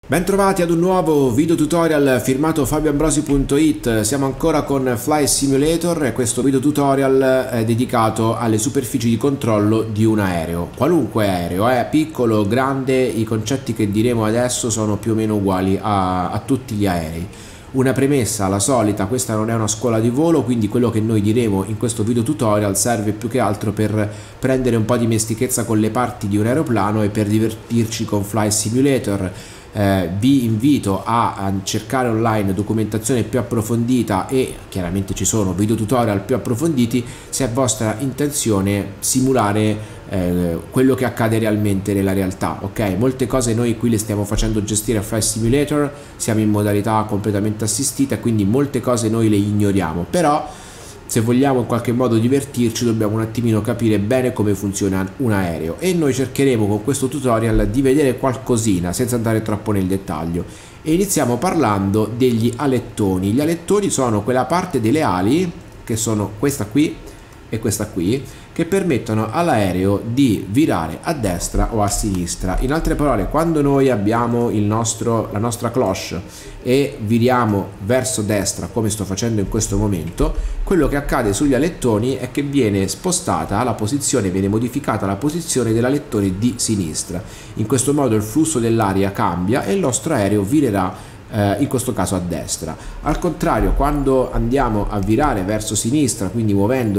Bentrovati ad un nuovo video tutorial firmato fabioambrosi.it. Siamo ancora con Flight Simulator e questo video tutorial è dedicato alle superfici di controllo di un aereo. Qualunque aereo, piccolo, grande, i concetti che diremo adesso sono più o meno uguali a tutti gli aerei. Una premessa, la solita, questa non è una scuola di volo, quindi quello che noi diremo in questo video tutorial serve più che altro per prendere un po' di dimestichezza con le parti di un aeroplano e per divertirci con Flight Simulator. Vi invito a cercare online documentazione più approfondita e chiaramente ci sono video tutorial più approfonditi se è vostra intenzione simulare quello che accade realmente nella realtà. Ok, molte cose noi qui le stiamo facendo gestire a Flight Simulator, siamo in modalità completamente assistita, quindi molte cose noi le ignoriamo, però se vogliamo in qualche modo divertirci dobbiamo un attimino capire bene come funziona un aereo e noi cercheremo con questo tutorial di vedere qualcosina senza andare troppo nel dettaglio. E iniziamo parlando degli alettoni. Gli alettoni sono quella parte delle ali, che sono questa qui e questa qui, che permettono all'aereo di virare a destra o a sinistra. In altre parole, quando noi abbiamo la nostra cloche e viriamo verso destra, come sto facendo in questo momento, quello che accade sugli alettoni è che viene spostata la posizione, viene modificata la posizione dell'alettone di sinistra. In questo modo il flusso dell'aria cambia e il nostro aereo virerà in questo caso a destra. Al contrario, quando andiamo a virare verso sinistra, quindi muovendo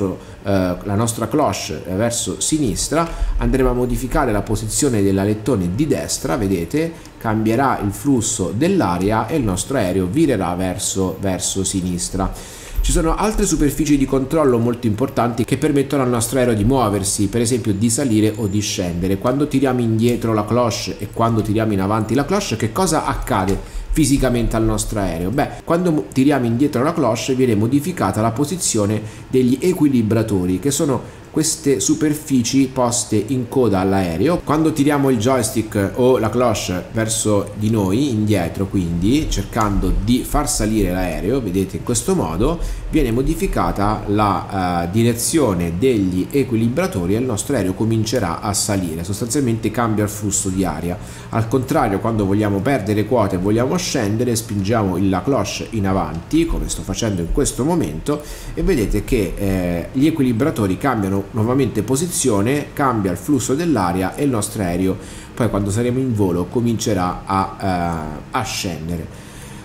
la nostra cloche verso sinistra, andremo a modificare la posizione dell'alettone di destra, vedete, cambierà il flusso dell'aria e il nostro aereo virerà verso sinistra. Ci sono altre superfici di controllo molto importanti che permettono al nostro aereo di muoversi, per esempio di salire o di scendere. Quando tiriamo indietro la cloche e quando tiriamo in avanti la cloche, che cosa accade fisicamente al nostro aereo? Beh, quando tiriamo indietro la cloche viene modificata la posizione degli equilibratori, che sono queste superfici poste in coda all'aereo. Quando tiriamo il joystick o la cloche verso di noi, indietro, quindi cercando di far salire l'aereo, vedete, in questo modo viene modificata la direzione degli equilibratori e il nostro aereo comincerà a salire, sostanzialmente cambia il flusso di aria. Al contrario, quando vogliamo perdere quota e vogliamo scendere, spingiamo la cloche in avanti, come sto facendo in questo momento, e vedete che gli equilibratori cambiano nuovamente posizione, cambia il flusso dell'aria e il nostro aereo poi quando saremo in volo comincerà a scendere.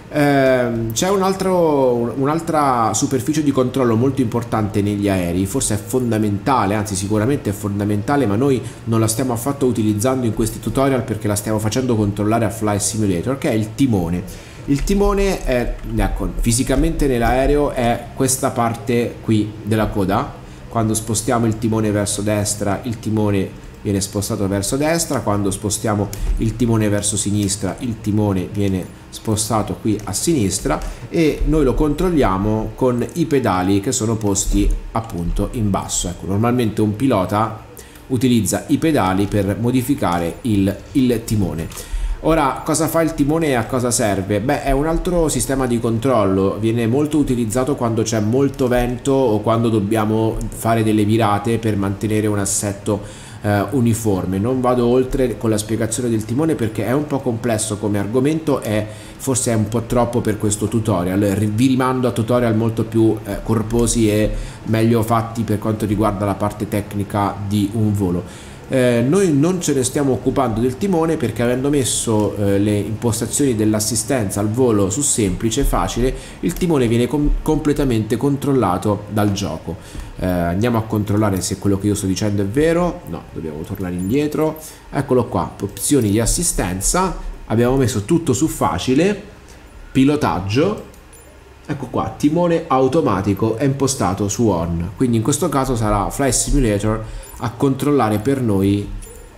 C'è un'altra superficie di controllo molto importante negli aerei, forse è fondamentale, anzi sicuramente è fondamentale, ma noi non la stiamo affatto utilizzando in questi tutorial perché la stiamo facendo controllare a Flight Simulator, che è il timone. Il timone è, ecco, fisicamente nell'aereo è questa parte qui della coda. Quando spostiamo il timone verso destra, il timone viene spostato verso destra, quando spostiamo il timone verso sinistra, il timone viene spostato qui a sinistra e noi lo controlliamo con i pedali che sono posti appunto in basso. Ecco, normalmente un pilota utilizza i pedali per modificare il timone. Ora, cosa fa il timone e a cosa serve? Beh, è un altro sistema di controllo, viene molto utilizzato quando c'è molto vento o quando dobbiamo fare delle virate per mantenere un assetto uniforme. Non vado oltre con la spiegazione del timone perché è un po' complesso come argomento e forse è un po' troppo per questo tutorial. Vi rimando a tutorial molto più corposi e meglio fatti per quanto riguarda la parte tecnica di un volo. Noi non ce ne stiamo occupando del timone perché avendo messo le impostazioni dell'assistenza al volo su semplice e facile, il timone viene completamente controllato dal gioco. Andiamo a controllare se quello che io sto dicendo è vero. No, dobbiamo tornare indietro. Eccolo qua, opzioni di assistenza, abbiamo messo tutto su facile, pilotaggio. Ecco qua, timone automatico è impostato su on, quindi in questo caso sarà Flight Simulator a controllare per noi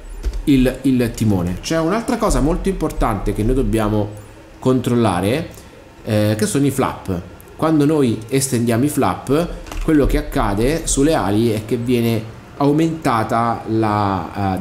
il timone. C'è un'altra cosa molto importante che noi dobbiamo controllare, che sono i flap. Quando noi estendiamo i flap, quello che accade sulle ali è che viene aumentata la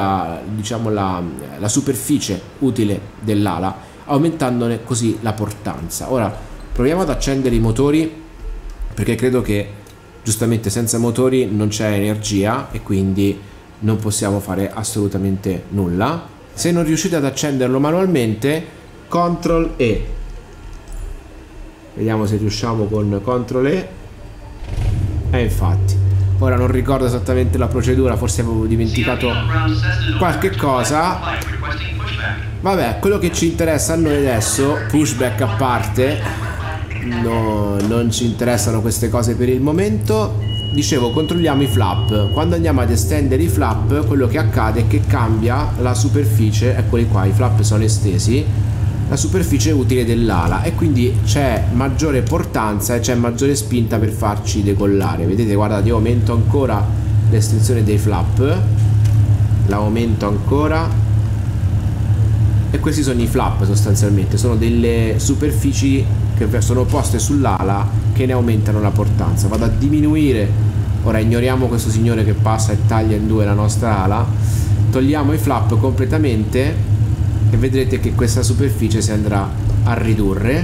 superficie utile dell'ala, aumentandone così la portanza. Ora proviamo ad accendere i motori perché credo che giustamente senza motori non c'è energia e quindi non possiamo fare assolutamente nulla. Se non riuscite ad accenderlo manualmente, CTRL E. Vediamo se riusciamo con CTRL E. E infatti, ora non ricordo esattamente la procedura, forse avevo dimenticato qualche cosa. Vabbè, quello che ci interessa a noi adesso, pushback a parte, no, non ci interessano queste cose per il momento. Dicevo, controlliamo i flap. Quando andiamo ad estendere i flap, quello che accade è che cambia la superficie. Eccoli qua, i flap sono estesi, la superficie utile dell'ala, e quindi c'è maggiore portanza e c'è maggiore spinta per farci decollare. Vedete, guardate, io aumento ancora l'estensione dei flap, la aumento ancora, e questi sono i flap. Sostanzialmente sono delle superfici che sono poste sull'ala che ne aumentano la portanza. Vado a diminuire, ora ignoriamo questo signore che passa e taglia in due la nostra ala, togliamo i flap completamente e vedrete che questa superficie si andrà a ridurre.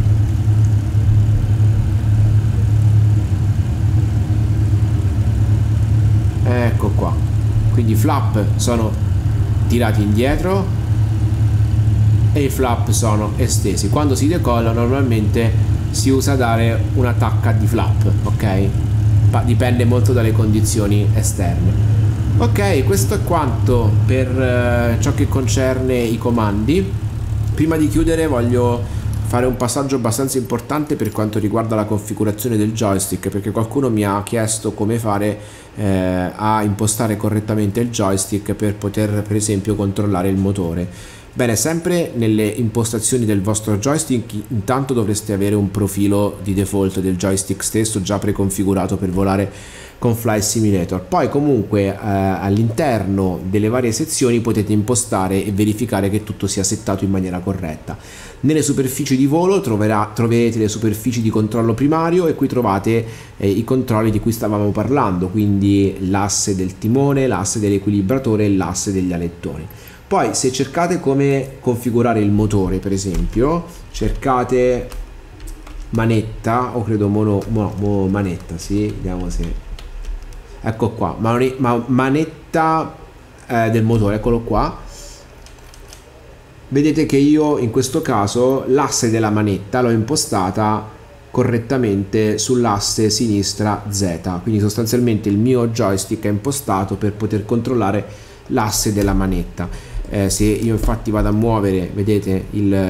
Ecco qua, quindi i flap sono tirati indietro e i flap sono estesi. Quando si decolla normalmente si usa dare una tacca di flap, ok? Dipende molto dalle condizioni esterne. Ok, questo è quanto per ciò che concerne i comandi. Prima di chiudere voglio fare un passaggio abbastanza importante per quanto riguarda la configurazione del joystick, perché qualcuno mi ha chiesto come fare a impostare correttamente il joystick per poter, per esempio, controllare il motore. Bene, sempre nelle impostazioni del vostro joystick intanto dovreste avere un profilo di default del joystick stesso già preconfigurato per volare con Flight Simulator. Poi comunque all'interno delle varie sezioni potete impostare e verificare che tutto sia settato in maniera corretta. Nelle superfici di volo troverete le superfici di controllo primario, e qui trovate i controlli di cui stavamo parlando, quindi l'asse del timone, l'asse dell'equilibratore e l'asse degli alettoni. Poi se cercate come configurare il motore, per esempio, cercate manetta, o credo manetta, sì, vediamo se... Ecco qua, manetta del motore, eccolo qua. Vedete che io in questo caso l'asse della manetta l'ho impostata correttamente sull'asse sinistra Z, quindi sostanzialmente il mio joystick è impostato per poter controllare l'asse della manetta. Se io infatti vado a muovere, vedete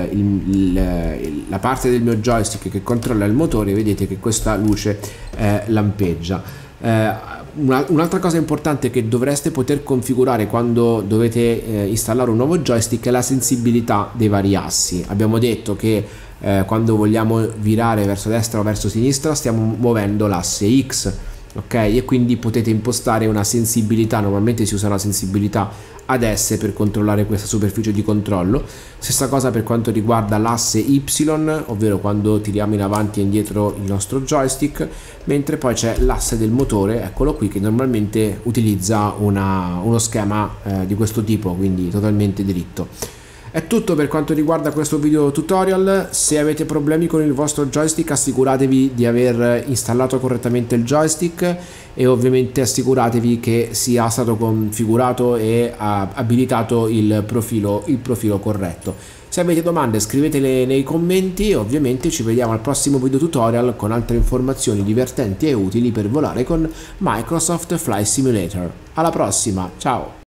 la parte del mio joystick che controlla il motore, vedete che questa luce lampeggia. Un'altra cosa importante che dovreste poter configurare quando dovete installare un nuovo joystick è la sensibilità dei vari assi. Abbiamo detto che quando vogliamo virare verso destra o verso sinistra stiamo muovendo l'asse X, ok? E quindi potete impostare una sensibilità. Normalmente si usa una sensibilità ad S per controllare questa superficie di controllo. Stessa cosa per quanto riguarda l'asse Y, ovvero quando tiriamo in avanti e indietro il nostro joystick, mentre poi c'è l'asse del motore, eccolo qui, che normalmente utilizza uno schema di questo tipo, quindi totalmente dritto. È tutto per quanto riguarda questo video tutorial. Se avete problemi con il vostro joystick, assicuratevi di aver installato correttamente il joystick e ovviamente assicuratevi che sia stato configurato e abilitato il profilo corretto. Se avete domande scrivetele nei commenti e ovviamente ci vediamo al prossimo video tutorial con altre informazioni divertenti e utili per volare con Microsoft Flight Simulator. Alla prossima, ciao!